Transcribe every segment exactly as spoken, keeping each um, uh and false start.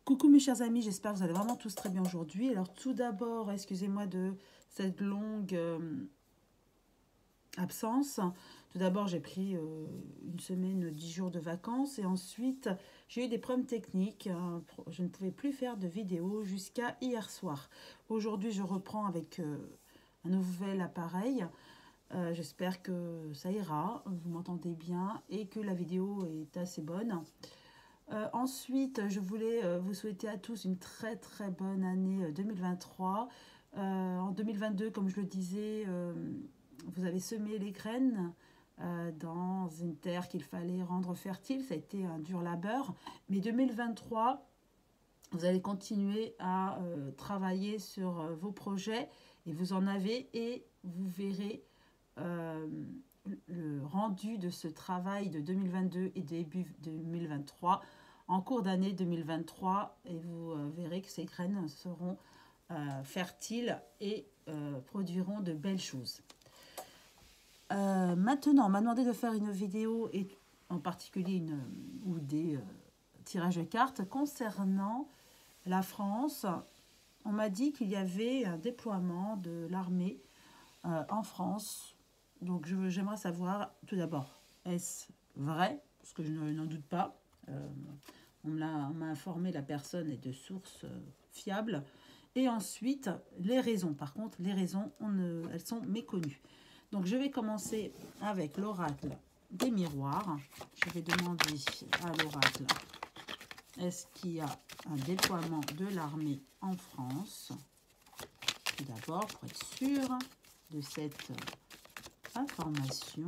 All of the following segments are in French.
Coucou mes chers amis, j'espère que vous allez vraiment tous très bien aujourd'hui. Alors tout d'abord, excusez-moi de cette longue euh, absence. Tout d'abord, j'ai pris euh, une semaine, dix jours de vacances et ensuite, j'ai eu des problèmes techniques. Hein. Je ne pouvais plus faire de vidéo jusqu'à hier soir. Aujourd'hui, je reprends avec euh, un nouvel appareil. Euh, j'espère que ça ira, vous m'entendez bien et que la vidéo est assez bonne. Euh, ensuite, je voulais euh, vous souhaiter à tous une très très bonne année euh, deux mille vingt-trois. Euh, en deux mille vingt-deux, comme je le disais, euh, vous avez semé les graines euh, dans une terre qu'il fallait rendre fertile. Ça a été un dur labeur. Mais deux mille vingt-trois, vous allez continuer à euh, travailler sur euh, vos projets et vous en avez et vous verrez euh, le rendu de ce travail de deux mille vingt-deux et début deux mille vingt-trois en cours d'année deux mille vingt-trois et vous euh, verrez que ces graines seront euh, fertiles et euh, produiront de belles choses. Euh, maintenant, on m'a demandé de faire une vidéo et en particulier une, ou des euh, tirages de cartes concernant la France. On m'a dit qu'il y avait un déploiement de l'armée euh, en France. Donc j'aimerais savoir tout d'abord, est-ce vrai? Parce que je n'en doute pas. Euh, on m'a informé, la personne est de sources euh, fiables. Et ensuite, les raisons. Par contre, les raisons, on ne, elles sont méconnues. Donc je vais commencer avec l'oracle des miroirs. Je vais demander à l'oracle, est-ce qu'il y a un déploiement de l'armée en France? Tout d'abord, pour être sûr de cette information.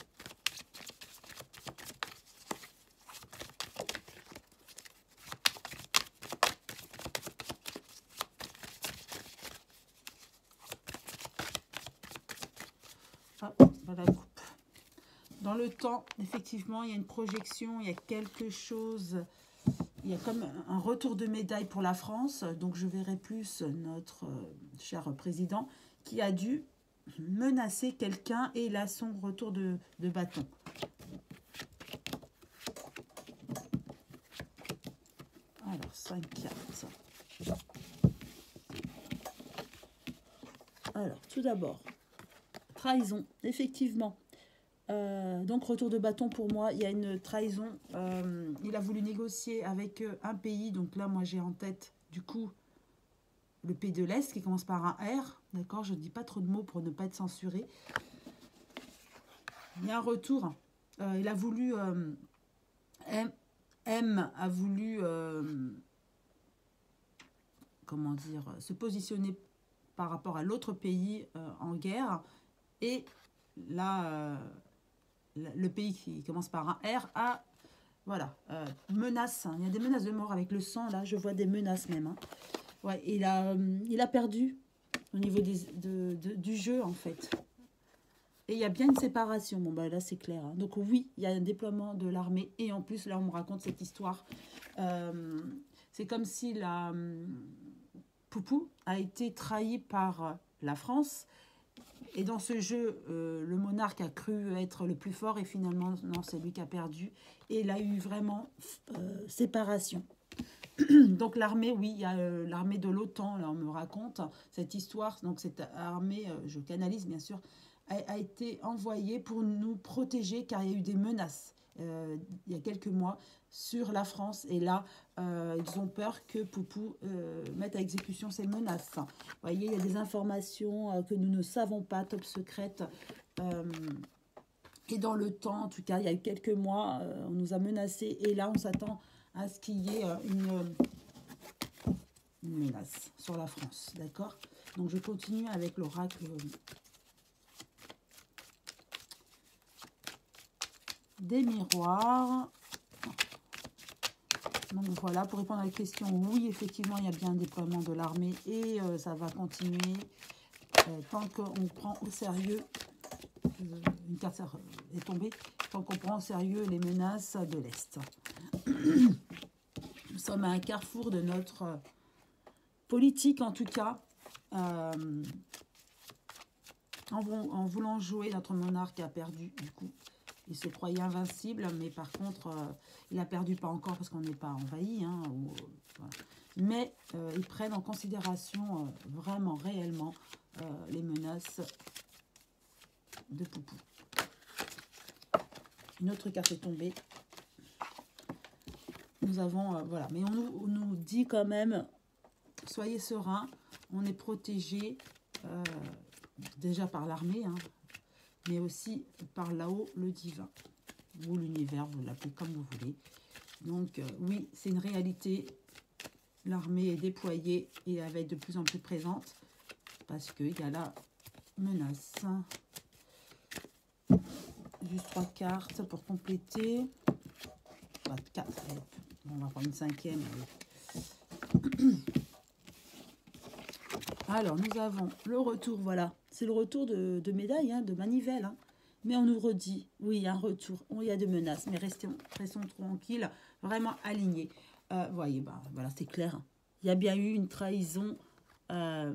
Hop, voilà la coupe. Dans le temps, effectivement, il y a une projection, il y a quelque chose, il y a comme un retour de médaille pour la France. Donc je verrai plus notre euh, cher président qui a dû menacer quelqu'un et il a son retour de, de bâton. Alors, cinq cartes. Alors, tout d'abord, trahison, effectivement. Euh, donc, retour de bâton pour moi, il y a une trahison. Euh, il a voulu négocier avec un pays. Donc là, moi, j'ai en tête, du coup, le pays de l'Est qui commence par un R. D'accord, je ne dis pas trop de mots pour ne pas être censuré. Il y a un retour. Euh, il a voulu... Euh, M, M a voulu... Euh, comment dire, se positionner par rapport à l'autre pays euh, en guerre. Et là, euh, le pays qui commence par un R a, voilà, euh, menace. Hein. Il y a des menaces de mort avec le sang, là, je vois des menaces même. Hein. Ouais, il a, euh, il a perdu au niveau des, de, de, du jeu, en fait. Et il y a bien une séparation. Bon, bah là, c'est clair. Hein. Donc oui, il y a un déploiement de l'armée. Et en plus, là, on me raconte cette histoire. Euh, c'est comme si la... Poupou a été trahi par la France. Et dans ce jeu, euh, le monarque a cru être le plus fort et finalement, non, c'est lui qui a perdu. Et il a eu vraiment euh, séparation. Donc l'armée, oui, il y a euh, l'armée de l'OTAN, là on me raconte cette histoire. Donc cette armée, euh, je canalise bien sûr, a, a été envoyée pour nous protéger car il y a eu des menaces. Euh, il y a quelques mois sur la France et là euh, ils ont peur que Poupou euh, mette à exécution ces menaces. Vous voyez, il y a des informations euh, que nous ne savons pas, top secrètes euh, et dans le temps, en tout cas il y a eu quelques mois euh, on nous a menacés et là on s'attend à ce qu'il y ait euh, une, une menace sur la France, d'accord? Donc je continue avec l'oracle des miroirs. Donc voilà, pour répondre à la question, oui, effectivement, il y a bien un déploiement de l'armée et euh, ça va continuer euh, tant qu'on prend au sérieux, euh, une carte est tombée, tant qu'on prend au sérieux les menaces de l'Est. Nous sommes à un carrefour de notre politique, en tout cas, euh, en, en voulant jouer, notre monarque a perdu, du coup, il se croyait invincible, mais par contre, euh, il a perdu pas encore parce qu'on n'est pas envahi. Hein, ou, euh, voilà. Mais euh, ils prennent en considération euh, vraiment, réellement, euh, les menaces de Poupou. Une autre carte est tombée. Nous avons, euh, voilà, mais on nous, on nous dit quand même, soyez sereins, on est protégé euh, déjà par l'armée, hein, mais aussi par là-haut le divin, ou l'univers, vous l'appelez comme vous voulez. Donc euh, oui, c'est une réalité, l'armée est déployée et elle va être de plus en plus présente, parce qu'il y a la menace. Juste trois cartes pour compléter. Enfin, quatre, on va prendre une cinquième. Alors, nous avons le retour, voilà. C'est le retour de, de médaille, hein, de manivelle. Hein. Mais on nous redit, oui, il y a un retour. Il y a des menaces, mais restons, restons tranquilles, vraiment alignés. Euh, vous voyez, bah, voilà, c'est clair. Il y a bien eu une trahison euh,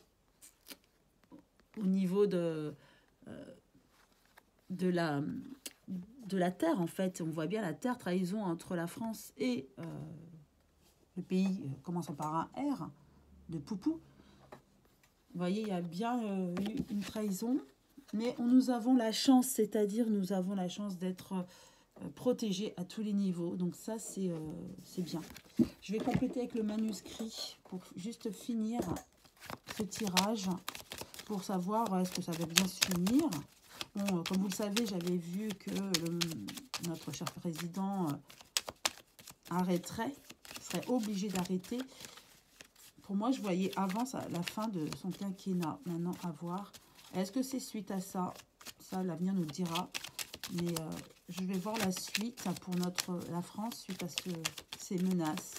au niveau de, euh, de, la, de la terre, en fait. On voit bien la terre, trahison entre la France et euh, le pays euh, commençant par un R, de Poupou. Vous voyez, il y a bien euh, eu une trahison, mais on, nous avons la chance, c'est-à-dire nous avons la chance d'être euh, protégés à tous les niveaux. Donc ça, c'est euh, c'est bien. Je vais compléter avec le manuscrit pour juste finir ce tirage, pour savoir est-ce que ça va bien se finir. Bon, euh, comme vous le savez, j'avais vu que le, notre cher président euh, arrêterait, serait obligé d'arrêter. Pour moi, je voyais avant ça, la fin de son quinquennat. Maintenant, à voir. Est-ce que c'est suite à ça? Ça, l'avenir nous le dira. Mais euh, je vais voir la suite pour notre, la France suite à ce, ces menaces.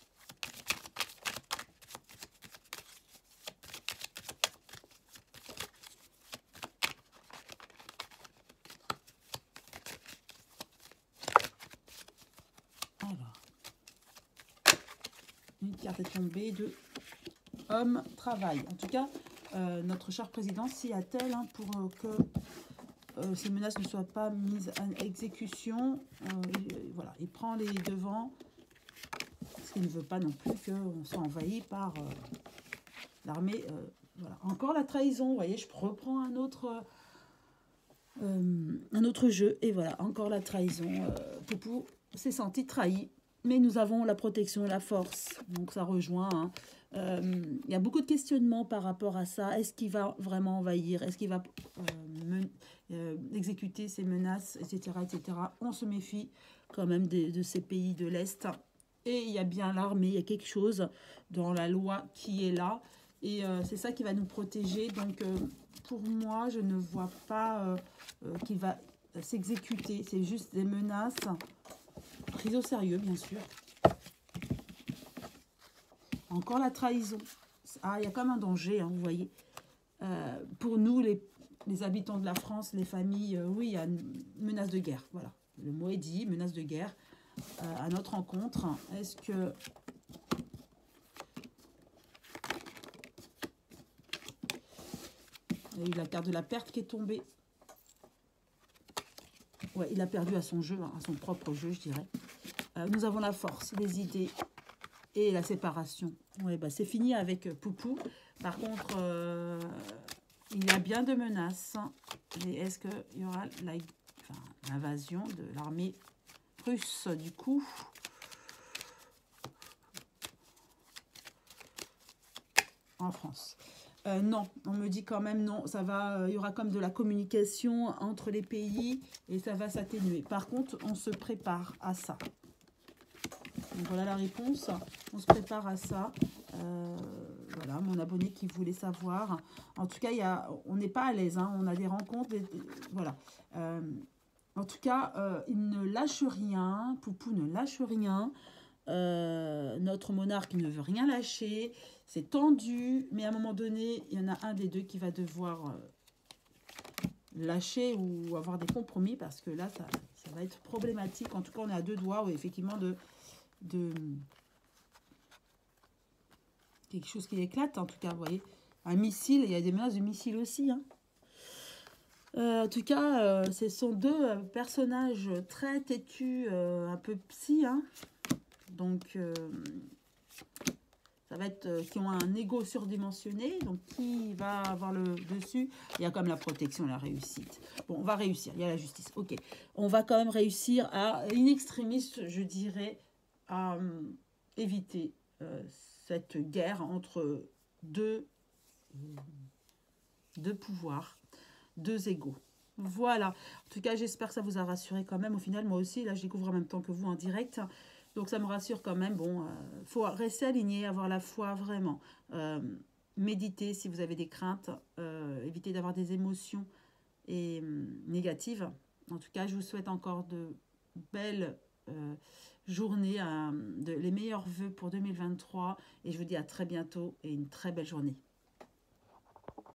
Alors, une carte est tombée de homme, travail. En tout cas, euh, notre cher président s'y attelle hein, pour euh, que euh, ces menaces ne soient pas mises à exécution. Euh, et, voilà, il prend les devants, parce qu'il ne veut pas non plus qu'on soit envahi par euh, l'armée. Euh, voilà. Encore la trahison, vous voyez, je reprends un autre, euh, un autre jeu, et voilà, encore la trahison. Euh, Poupou s'est senti trahi, mais nous avons la protection et la force, donc ça rejoint... Hein. Euh, il y a beaucoup de questionnements par rapport à ça. Est-ce qu'il va vraiment envahir? Est-ce qu'il va euh, euh, exécuter ses menaces, et cetera, et cetera. On se méfie quand même de, de ces pays de l'Est. Et il y a bien l'armée, il y a quelque chose dans la loi qui est là. Et euh, c'est ça qui va nous protéger. Donc, euh, pour moi, je ne vois pas euh, euh, qu'il va s'exécuter. C'est juste des menaces prises au sérieux, bien sûr. Encore la trahison. Ah, il y a comme un danger, hein, vous voyez. Euh, pour nous, les, les habitants de la France, les familles, euh, oui, il y a une menace de guerre. Voilà, le mot est dit, menace de guerre. Euh, à notre rencontre, est-ce que... Il y a eu la carte de la perte qui est tombée. Ouais, il a perdu à son jeu, hein, à son propre jeu, je dirais. Euh, nous avons la force, les idées et la séparation. Ouais, bah, c'est fini avec Poupou. Par contre, euh, il y a bien de menaces. Et est-ce qu'il y aura l'invasion enfin, de l'armée russe, du coup? En France. Euh, non, on me dit quand même non, ça va, euh, il y aura comme de la communication entre les pays et ça va s'atténuer. Par contre, on se prépare à ça. Donc voilà la réponse, on se prépare à ça. Euh, voilà, mon abonné qui voulait savoir. En tout cas, il y a, on n'est pas à l'aise, hein, on a des rencontres, des, des, voilà. Euh, en tout cas, euh, il ne lâche rien, Poupou ne lâche rien. Euh, notre monarque ne veut rien lâcher, c'est tendu, mais à un moment donné, il y en a un des deux qui va devoir euh, lâcher ou avoir des compromis, parce que là, ça, ça va être problématique. En tout cas, on est à deux doigts, oui, effectivement, de, de quelque chose qui éclate, en tout cas, vous voyez. Un missile, il y a des menaces de missiles aussi, hein. Euh, en tout cas, euh, ce sont deux euh, personnages très têtus, euh, un peu psy, hein. Donc, euh, ça va être euh, qui ont un ego surdimensionné. Donc, qui va avoir le dessus? Il y a quand même la protection, la réussite. Bon, on va réussir. Il y a la justice. Ok. On va quand même réussir à, in extremis, je dirais, à euh, éviter euh, cette guerre entre deux, deux pouvoirs, deux égos. Voilà. En tout cas, j'espère que ça vous a rassuré quand même. Au final, moi aussi, là, je découvre en même temps que vous en direct. Donc, ça me rassure quand même. Bon, il euh, faut rester aligné, avoir la foi vraiment. Euh, méditer si vous avez des craintes. Euh, éviter d'avoir des émotions et, euh, négatives. En tout cas, je vous souhaite encore de belles euh, journées, euh, de, les meilleurs vœux pour deux mille vingt-trois. Et je vous dis à très bientôt et une très belle journée.